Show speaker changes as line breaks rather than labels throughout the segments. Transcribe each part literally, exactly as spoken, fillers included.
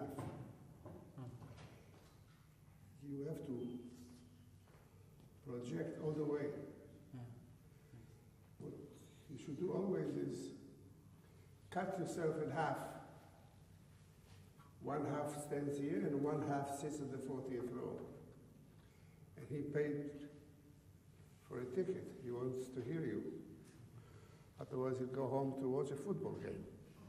half. You have to project all the way. What you should do always is cut yourself in half. One half stands here and one half sits in the fortieth row. And he paid for a ticket. He wants to hear you. Otherwise he'll go home to watch a football game.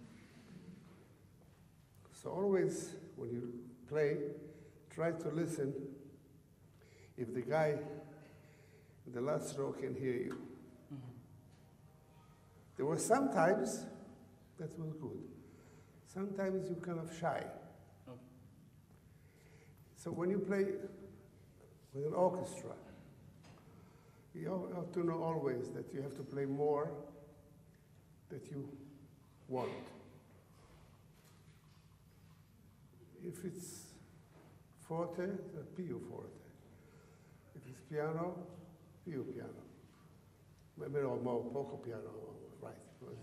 So always when you play, try to listen if the guy in the last row can hear you. Mm-hmm. There were some times that was good. Sometimes you're kind of shy. Okay. So when you play with an orchestra, you have to know always that you have to play more that you want. If it's forte, then più forte. If it's piano, più piano. Maybe no, more, poco piano, right.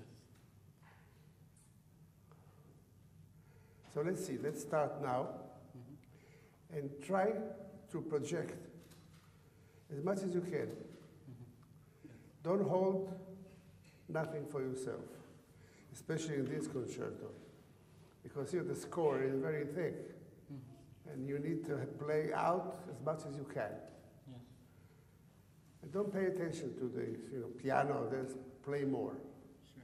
So let's see, let's start now mm-hmm. and try to project as much as you can. Mm-hmm. Don't hold nothing for yourself, especially in this concerto, because here the score is very thick, mm-hmm. and you need to play out as much as you can. Yes. And don't pay attention to the you know, piano, just play more. Sure.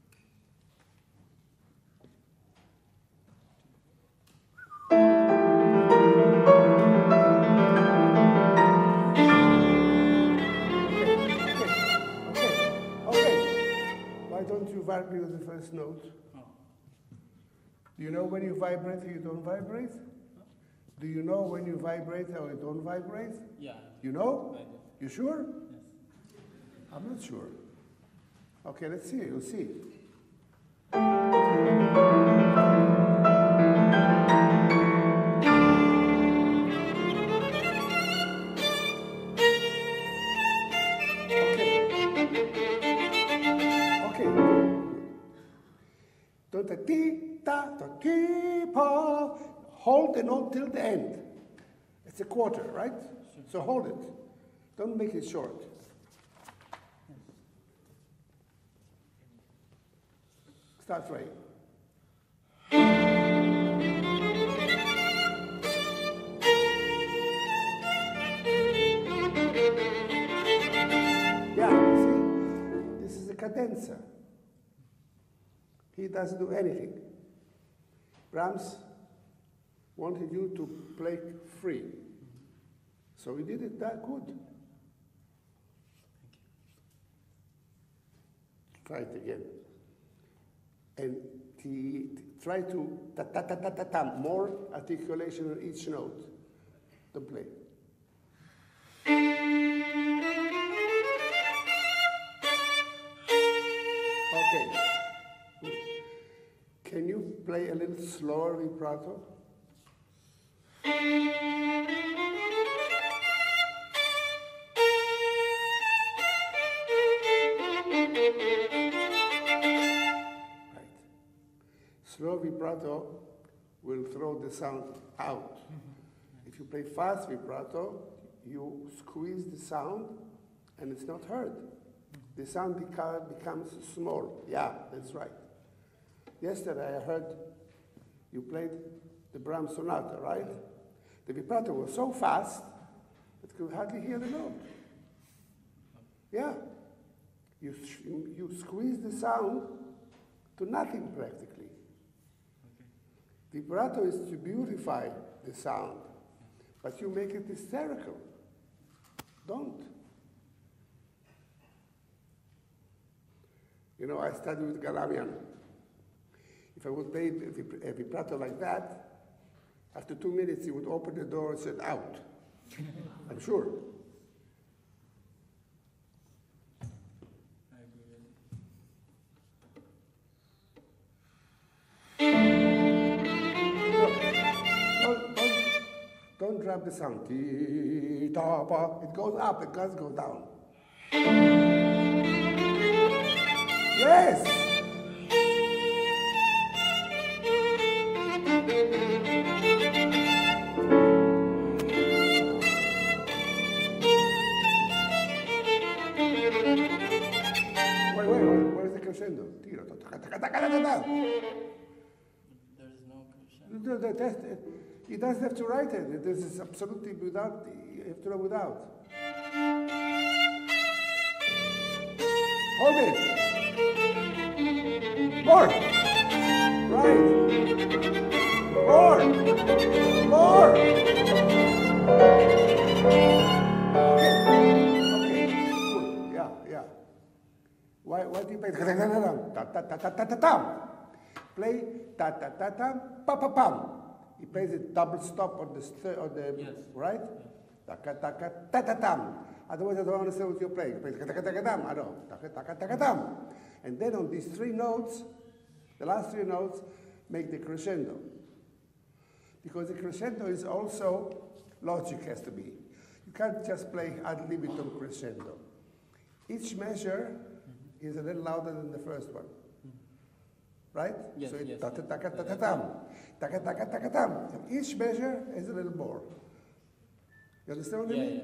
Don't you vibrate with the first note? Oh. Do you know when you vibrate or you don't vibrate? Huh? Do you know when you vibrate or you don't vibrate?
Yeah.
You know?
I do.
You sure?
Yes.
I'm not sure. Okay, let's see. You'll see. Hold the note till the end. It's a quarter, right? Sure. So hold it. Don't make it short. Start right. Yeah, see? This is a cadenza. He doesn't do anything. Brahms wanted you to play free. So he did it that good. Thank you. Try it again. And he, try to ta ta ta ta ta ta, more articulation on each note. Don't play. Okay. Can you play a little slower vibrato? Right. Slow vibrato will throw the sound out. Mm-hmm. If you play fast vibrato, you squeeze the sound and it's not heard. Mm-hmm. The sound beca- becomes small. Yeah, that's right. Yesterday I heard you played the Brahms sonata, right? The vibrato was so fast that you could hardly hear the note. Yeah. You, you squeeze the sound to nothing practically. Okay. Vibrato is to beautify the sound, but you make it hysterical. Don't. You know, I studied with Galamian. If I would play a vibrato like that, after two minutes he would open the door and say, out. I'm sure.
I agree.
No, don't, don't, don't drop the sound. It goes up, it does go down. Yes! ta ta.
There's no crescendo.
No, that, that, he doesn't have to write it. This is absolutely without, you have to know without. Hold it. More. Right. More. More. Okay. Okay. Good. Yeah, yeah. Why, why do you play ta ta ta ta ta ta ta? Play ta ta ta ta pa pa pam. He plays a double stop on the st on the
Yes.
right. Ta ta ta ta ta ta. Otherwise, I don't understand what you're playing. Play ta ta ta ta ta. I know. Ta ta ta ta ta. And then on these three notes, the last three notes make the crescendo. Because the crescendo is also logic has to be. You can't just play ad libitum crescendo. Each measure mm-hmm. is a little louder than the first one. Right?
Yes,
so it's
yes,
ta ta ta
yes.
ta ta tam. Ta ta ta ta ta tam. Each measure is a little more. You understand what I
Yeah,
mean?
yeah.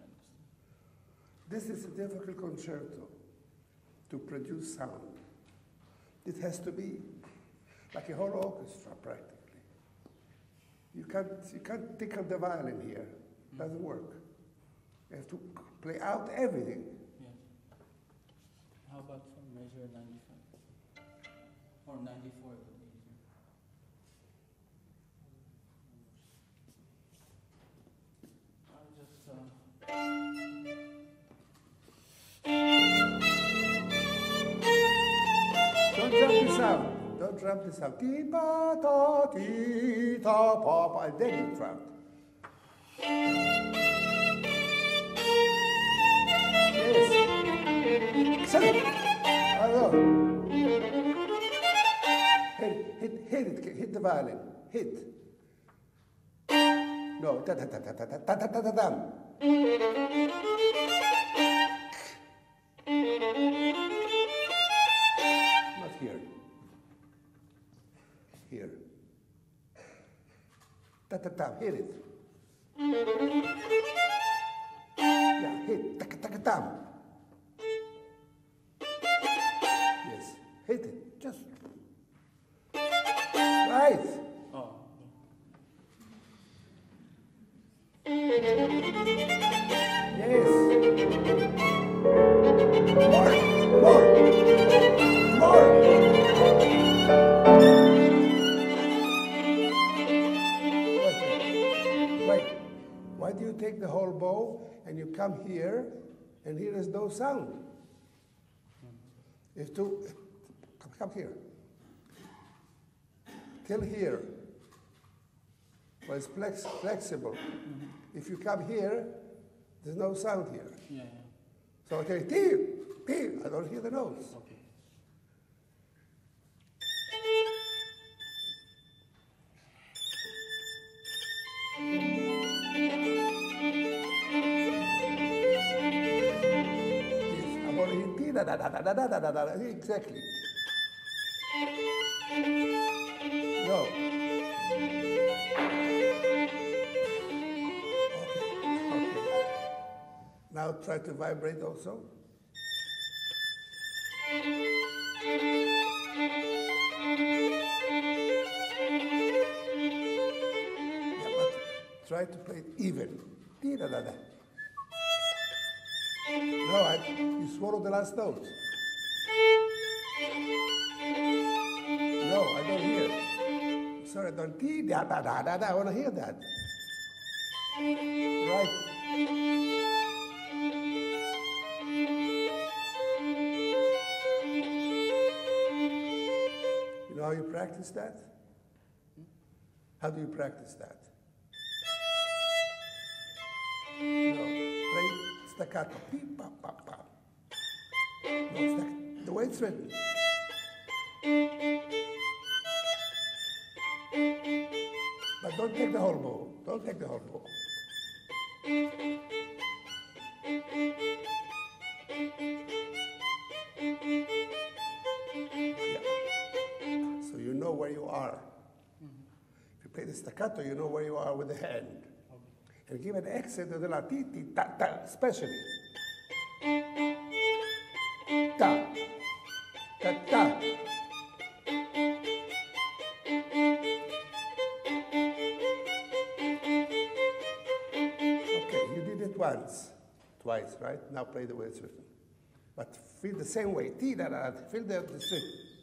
This is a difficult concerto to produce sound. It has to be like a whole orchestra practically. You can't, you can't tickle the violin here. It doesn't work. You have to play out everything.
Yes. How about from measure ninety-five? Or ninety-four would be easier. I'll just, uh...
Don't drop this out. Don't drop this out. Ti pa ta ti ta pa pa. And then you drop. Yes. Excellent. I know. Hit, hit, hit it. Hit the violin. Hit. No. Ta ta ta ta ta ta ta ta ta ta. Not here. Here. Ta ta ta. Hit it. Yeah. Hit. Ta ta ta ta. Yes. Hit it. Just. Right.
Oh.
Yes. More. More. More. Wait. Wait. Why do you take the whole bow and you come here and here is no sound? If to come, come here. Till here. Well, it's flex, flexible. Mm-hmm. If you come here, there's no sound here.
Yeah, yeah.
So I say, tee, tee, I don't hear the notes.
Okay.
Yes, I'm going to hit tee, da da da da da da da da da. Exactly. No. Okay, okay. Now try to vibrate also. Yeah, but try to play it even. Dee da da da. No, I, you swallow the last note. No, I don't hear. Sorry, I don't dee da da da da da. I want to hear that. Right. You know how you practice that? How do you practice that? No, play staccato. Beep, pop, pop, pop. No, staccato. The way it's written. But don't take the whole bow. Don't take the whole bow. Yeah. So you know where you are. If you play the staccato, you know where you are with the hand. And give an accent to the la ti ti ta ta, especially. Ta ta ta. once, twice, right? Now play the way it's written. But feel the same way. Ti da da. Feel the, the string.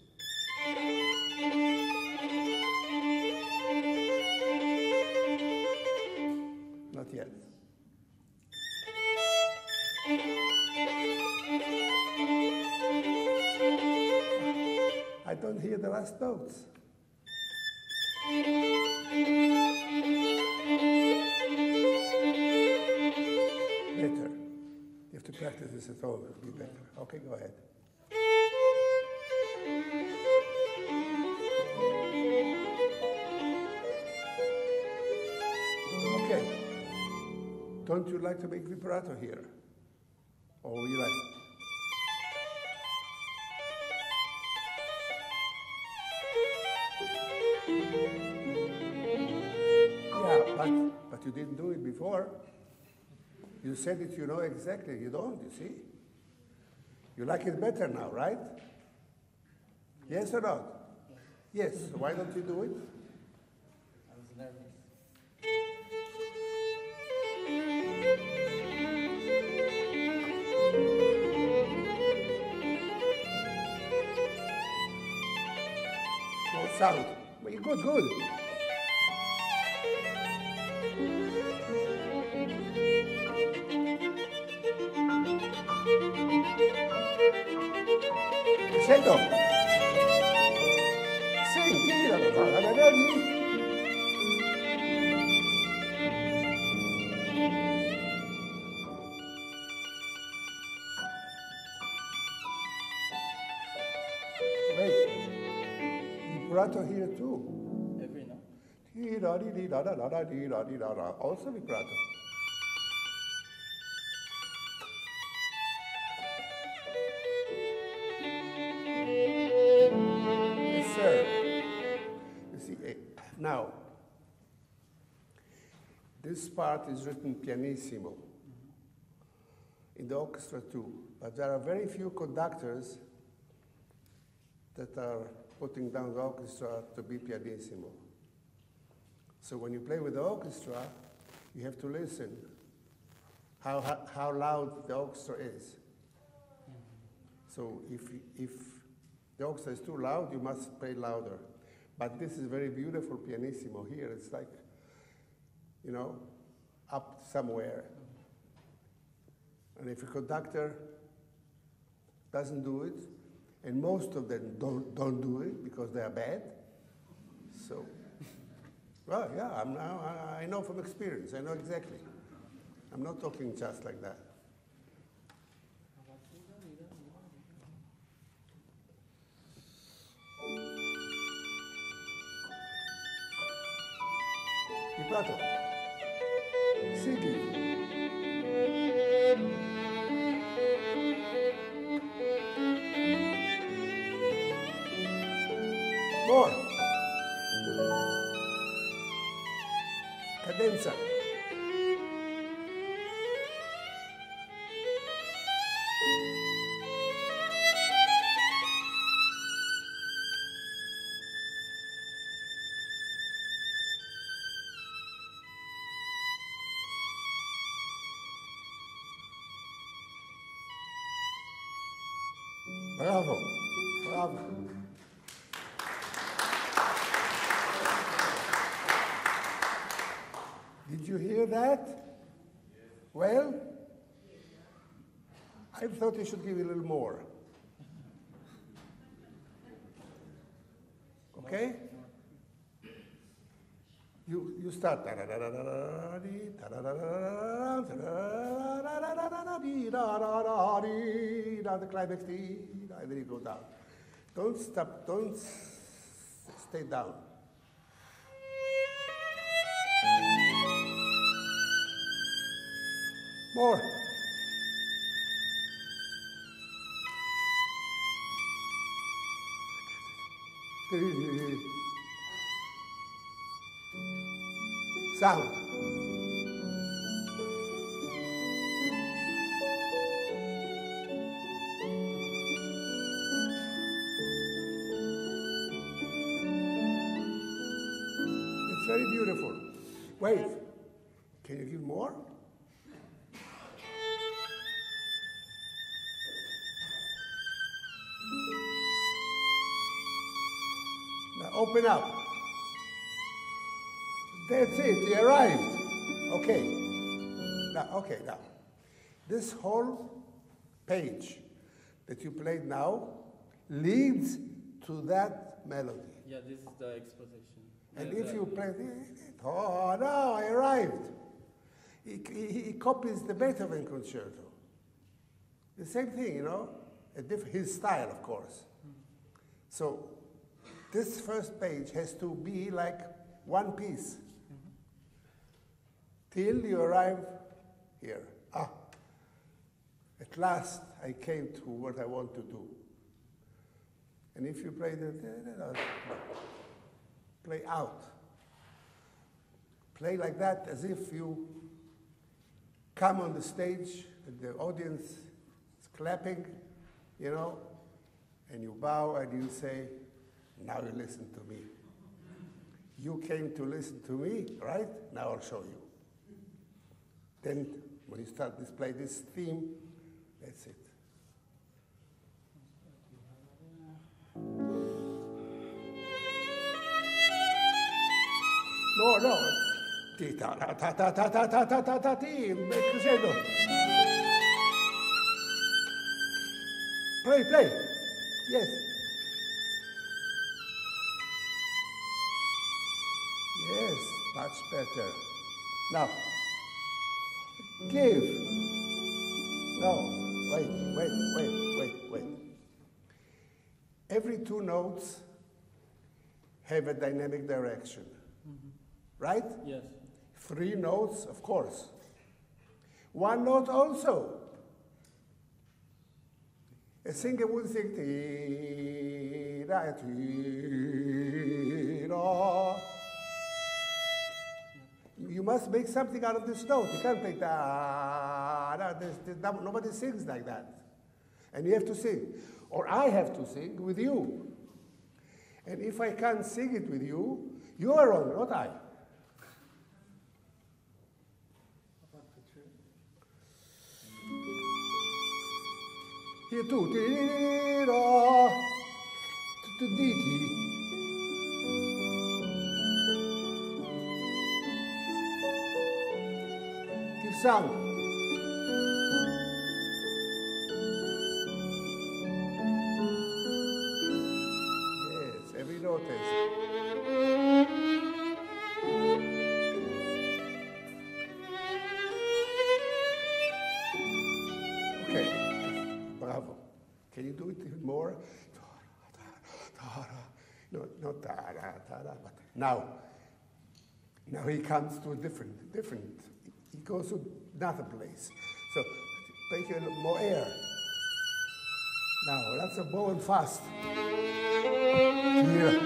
Not yet. I don't hear the last notes. Better. You have to practice this at home, it'll be better. Okay, go ahead. Okay. Don't you like to make vibrato here? Or you like? Yeah, but, but you didn't do it before. You said it, you know exactly. You don't, you see? You like it better now, right? Yes or not? Yes. So why don't you do it?
I was nervous.
No sound. Well, you're good, good. Crescendo. Senti la la la la la. Wait. Vibrato here too.
Every note.
Dee da dee dee da da da da dee da dee da da. Also vibrato. Yes, sir. You see, eh, now, this part is written pianissimo in the orchestra too, but there are very few conductors that are putting down the orchestra to be pianissimo. So when you play with the orchestra, you have to listen how, how, how loud the orchestra is. So if, if the orchestra is too loud, you must play louder. But this is very beautiful pianissimo here. It's like, you know, up somewhere. And if a conductor doesn't do it, and most of them don't, don't do it because they are bad. So, well, yeah, I'm now, I, I know from experience. I know exactly. I'm not talking just like that. Vibrato. Singing. More. Cadenza. Bravo. Bravo. Did you hear that? Well, I thought you should give a little more. Okay? You, you start. The climax, and then you go down. Don't stop, don't stay down. More. Sound. It's very beautiful. Wait, can you give more? open up. That's it, you arrived. Okay. Now, okay, now. This whole page that you played now leads to that melody.
Yeah, this is the exposition.
And
The-
if
the-
you play, oh, no, I arrived. He, he, he copies the Beethoven concerto. The same thing, you know, a diff- his style, of course. So this first page has to be like one piece till you arrive here. Ah, at last I came to what I want to do. And if you play the, play out. Play like that as if you come on the stage and the audience is clapping, you know, and you bow and you say, now you listen to me. You came to listen to me, right? Now I'll show you. Then when you start display this theme, that's it. No, no. Ti ta ta ta ta ta ta ta ta ta ta ti. Crescendo. Play, play. Yes. Yes, much better. Now, give. No, wait, wait, wait, wait, wait. Every two notes have a dynamic direction. Right?
Yes.
Three notes, of course. One note also. A singer would sing ti da ti da. You must make something out of this note. You can't play da da. There's, there's, nobody sings like that. And you have to sing. Or I have to sing with you. And if I can't sing it with you, you are wrong, not I. Here too. Ti-da. Ti-di-di. Give sound. Yes, every note is. Okay, bravo. Can you do it even more? No, not da da da da. But now, now he comes to a different, different. He goes to another place. So take a little more air. Now that's a bow and fast. Here.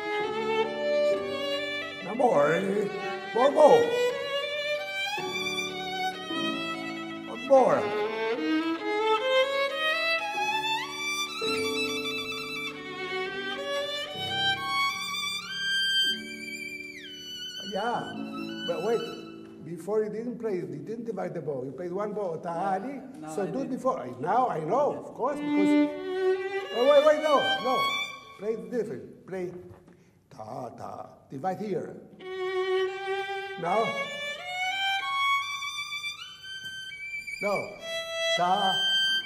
Now more, eh? More bow. One more. Yeah, but wait. Before he didn't play, he didn't divide the bow. He played one bow, tali.
No,
So
I
do it
didn't.
before. Now I know, of course, because. Oh wait, wait, no, no. Play different. Play ta ta. Divide here. Now. No. Ta.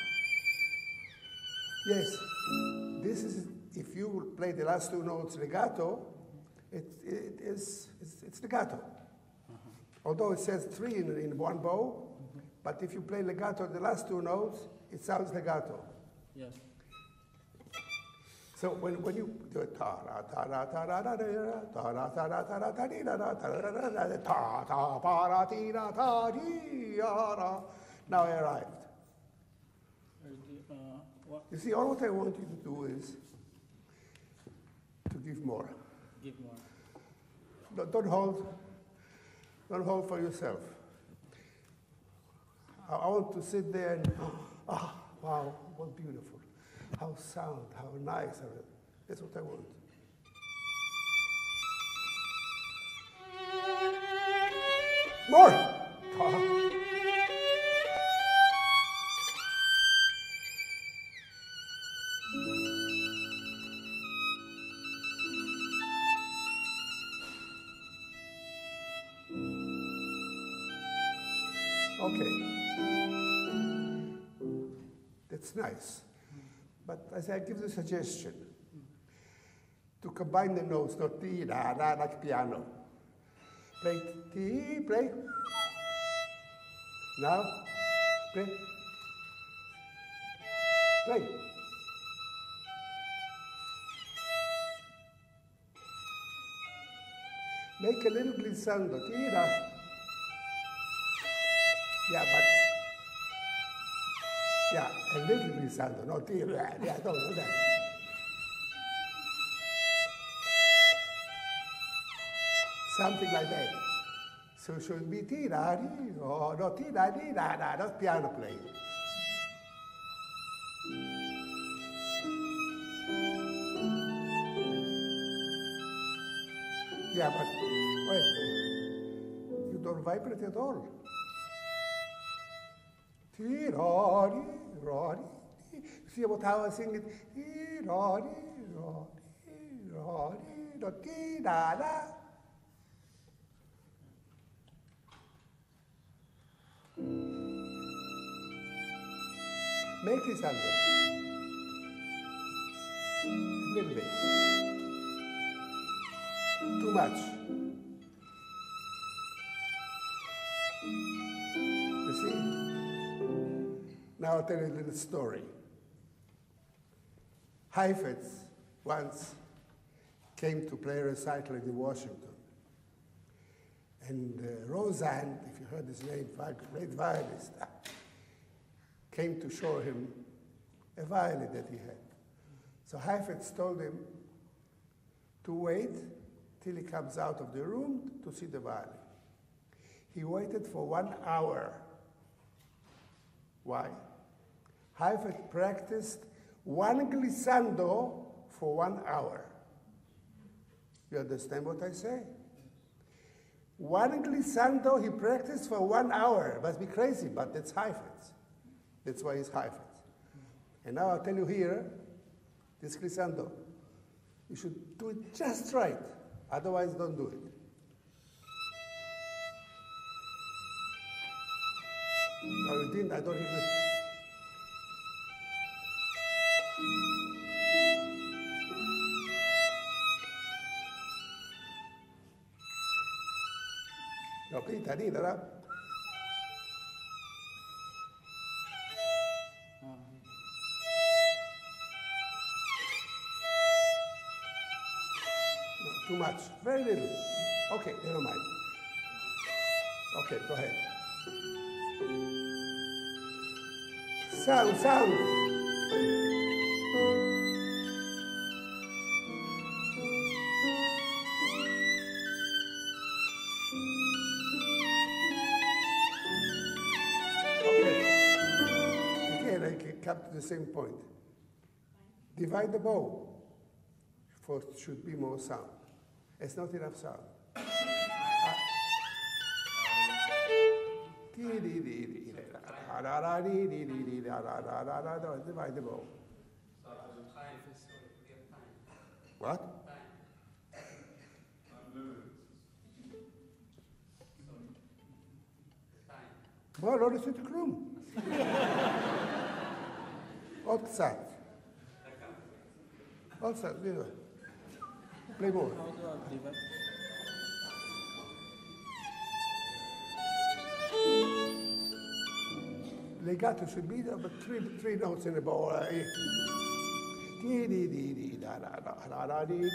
Yes. This is if you play the last two notes legato. It, it is it's, it's legato. Although it says three in, in one bow, but if you play legato the last two notes, it sounds legato.
Yes.
So when, when you do it, ta ra ta ra ta ra ra ra ta ra ta ra ta ra ta di ra ra ta ra ra ra ra ta ta pa ra ti ra ta di ya ra. Now I arrived.
Or the, uh, what?
You see, all what I want you to do is to give more.
Give more.
Don't, don't hold. Don't hold for yourself. I, I want to sit there and, ah, wow, what beautiful. How sound, how nice. That's what I want. More! Ah. Okay. That's nice. But as I give the suggestion, to combine the notes, not ti, da, da, like piano. Play ti, play. Now, play. Play. Make a little glissando, ti, da. Yeah, but, yeah, a little glissando, not ti, da, yeah, don't do that. Something like that. So it should be ti da di, or no ti da di da da, not piano playing. Yeah, but wait, you don't vibrate at all. Ti ra di, ra di. See what how I sing it? Ti ra di, ra di, ra di, do ti da da. Make this under. A little bit. Too much. You see? Now I'll tell you a little story. Heifetz once came to play a recital in Washington. And uh, Roseanne, if you heard his name, great violinist, came to show him a violin that he had. So Heifetz told him to wait till he comes out of the room to see the violin. He waited for one hour. Why? Heifetz practiced one glissando for one hour. You understand what I say? One glissando he practiced for one hour. It must be crazy, but that's Heifetz. That's why he's Heifetz. And now I'll tell you here, this glissando, you should do it just right. Otherwise, don't do it. No, you didn't. I don't even. No, quita, quita, ¿verdad? Too much. Very little. Okay, never mind. Okay, go ahead. Sound, sound. Okay. Again, I can come to the same point. Divide the bow. For it should be more sound. It's not enough sound. Ah. Divide the bow. What? בוא, לא ניסיתי כלום. עוד קצת. עוד קצת, תראה. Play more. Legato should be there, but three, three notes in the bow. Dee dee dee dee da da da da da dee.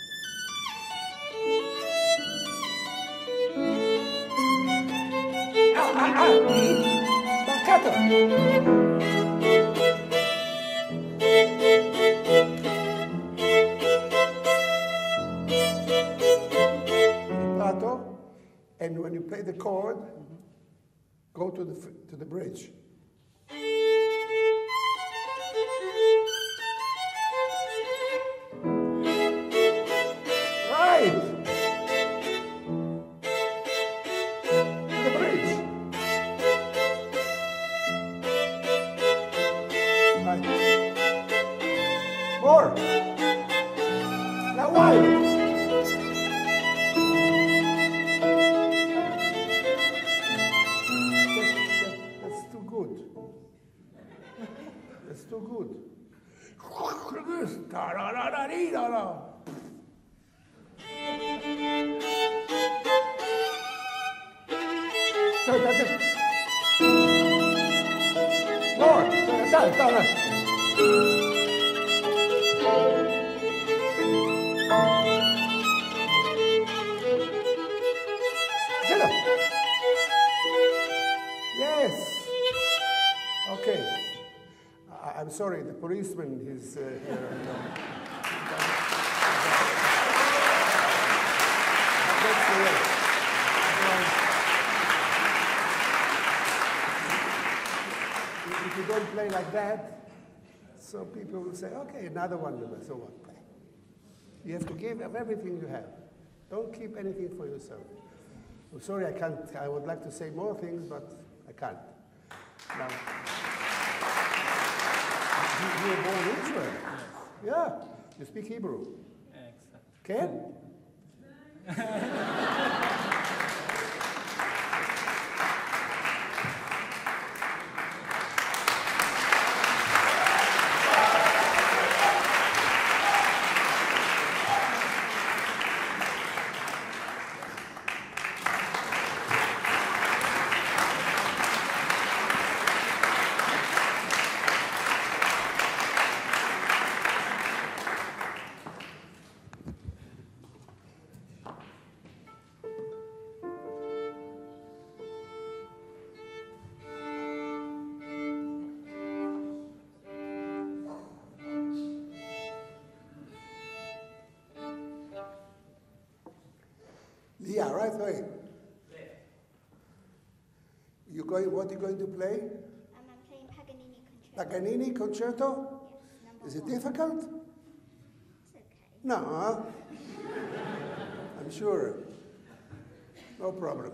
Ah ah ah! Staccato. And when you play the chord, mm-hmm. go to the to the bridge. Right. To the bridge. Right. More. Now why? da da da da dee da da. So that's it. More. Da da da. Sit up. Yes. Okay. I, I'm sorry, the policeman is uh, here. That's the way. If you don't play like that, so people will say, okay, another one, so what? Play. You have to give of everything you have. Don't keep anything for yourself. I'm sorry, I can't. I would like to say more things, but I can't. Now, you, you were born in Israel.
Yes.
Yeah. You speak Hebrew.
Exactly.
Can? Yeah, right away. You going? What are you going to play?
Um, I'm playing Paganini Concerto.
Paganini Concerto?
Yes, number
Is it
one.
difficult?
It's okay.
No, huh? I'm sure. No problem.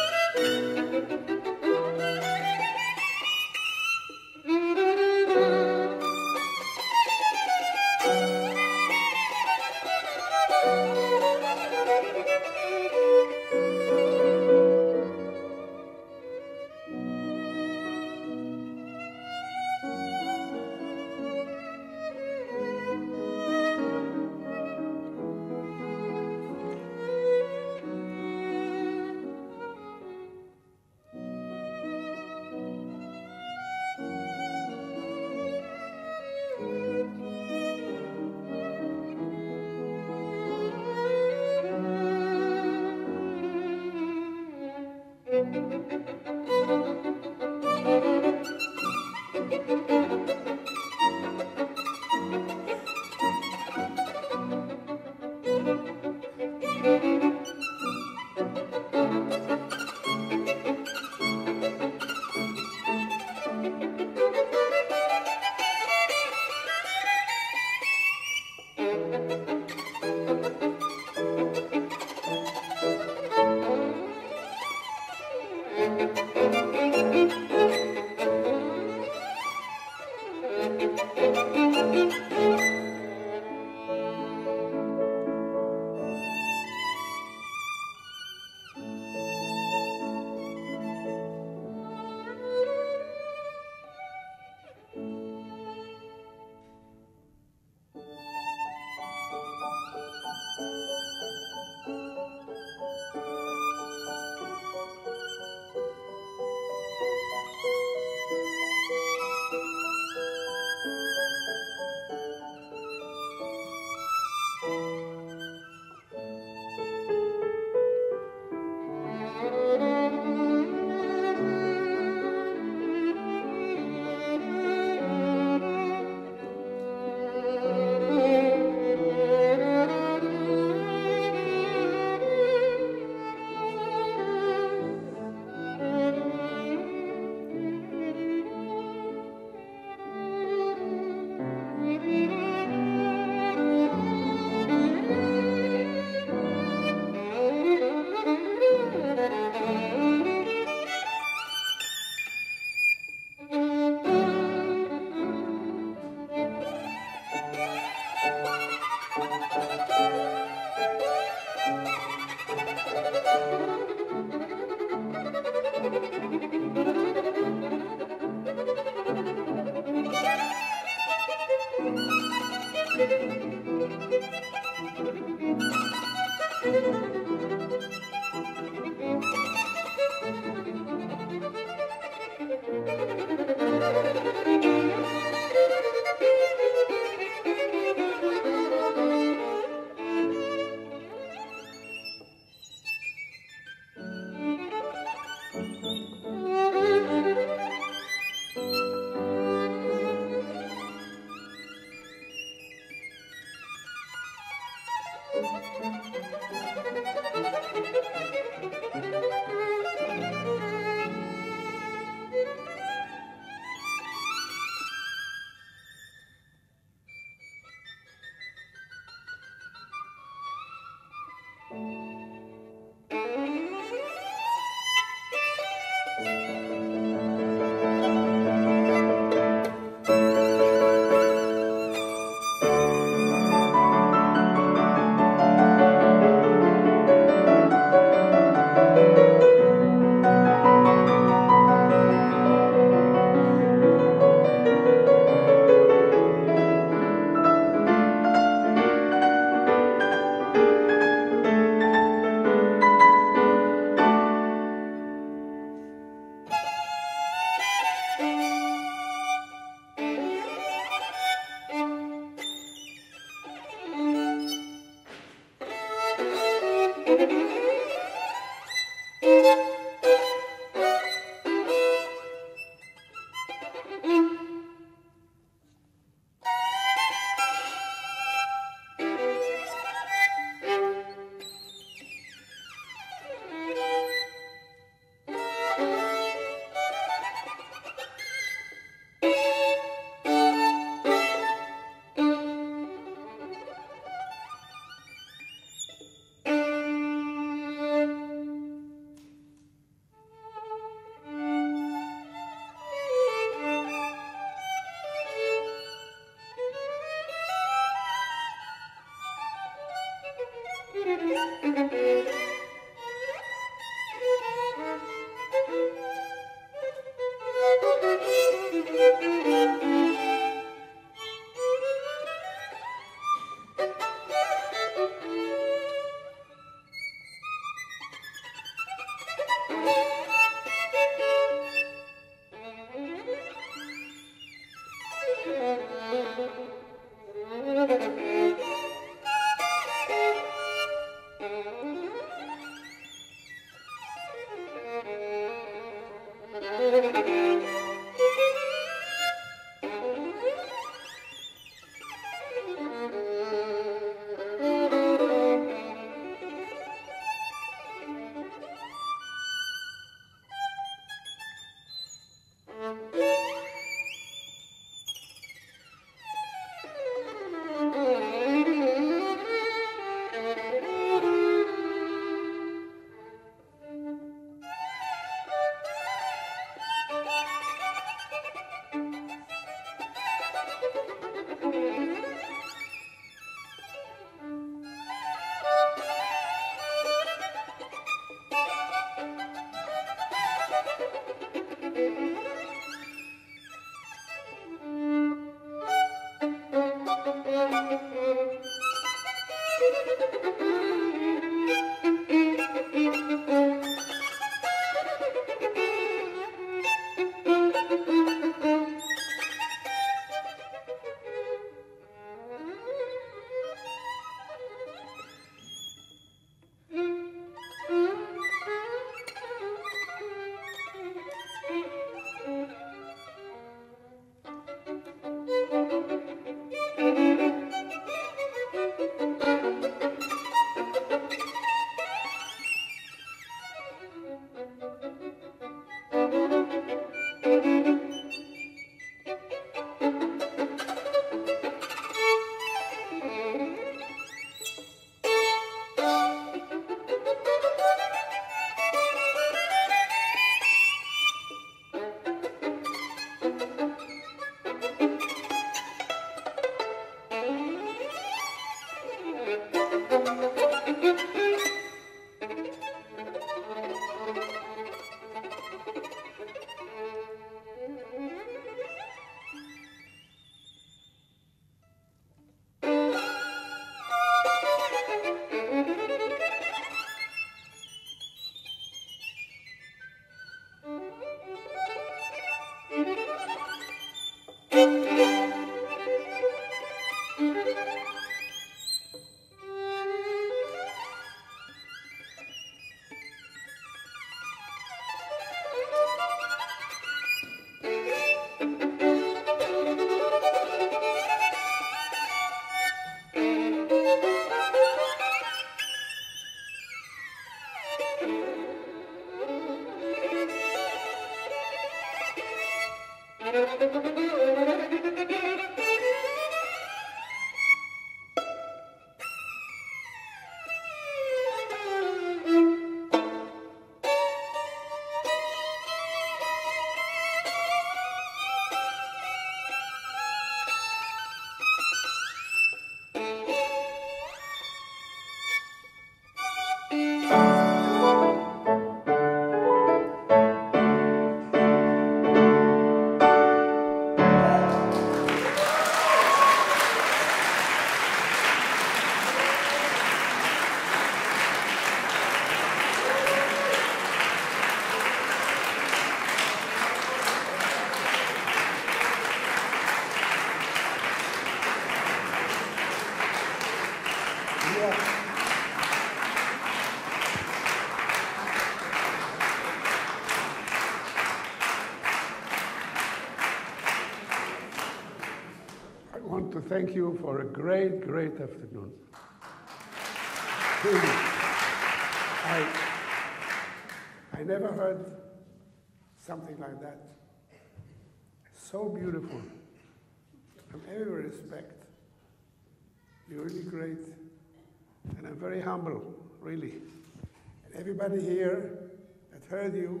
want to thank you for a great, great afternoon. Really. I, I never heard something like that. So beautiful. From every respect. You're really great. And I'm very humble, really. And everybody here that heard you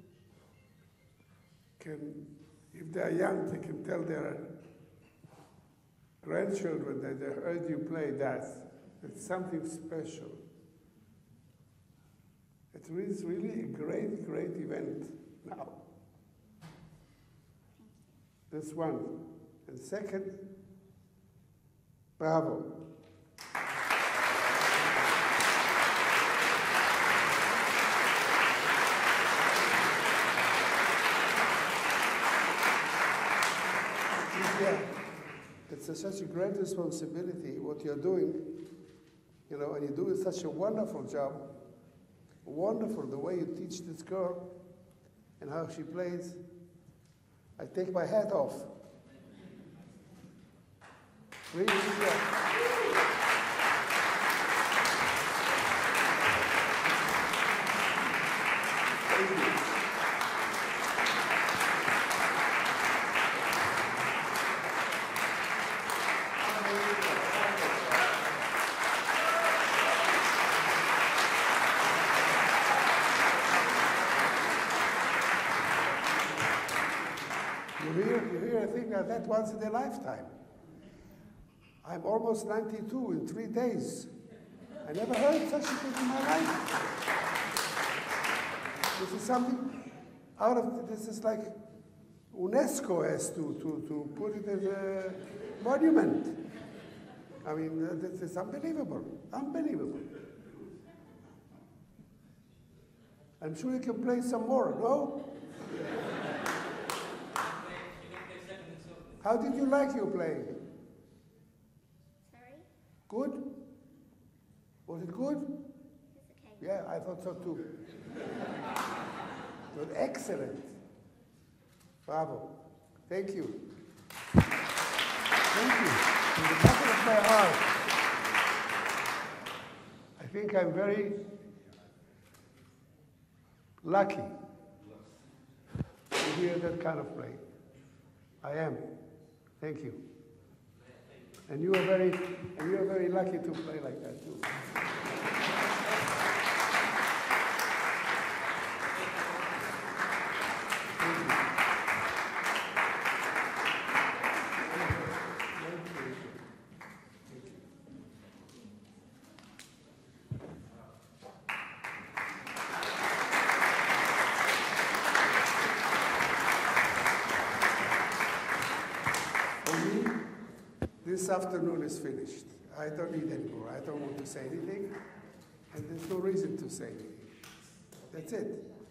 can, if they're young, they can tell their grandchildren that they heard you play that. It's something special. It is really a great, great event now. This one. And second, bravo. Yeah. It's a, such a great responsibility, what you're doing, you know, and you do such a wonderful job. Wonderful, the way you teach this girl and how she plays. I take my hat off. Really, yeah. Thank you. You hear, you hear a thing like that once in a lifetime. I'm almost ninety-two in three days. I never heard such a thing in my life. This is something out of, this is like UNESCO has to, to, to put it as a monument. I mean, this is unbelievable, unbelievable. I'm sure you can play some more, no? How did you like your playing?
Sorry?
Good? Was it good?
It's okay.
Yeah, I thought so too. It was excellent. Bravo. Thank you. Thank you. From the bottom of my heart. I think I'm very lucky to hear that kind of playing. I am. Thank you. And you are very, and you are very lucky to play like that too. Thank you. This afternoon is finished. I don't need any more. I don't want to say anything, and there's no reason to say anything. That's it.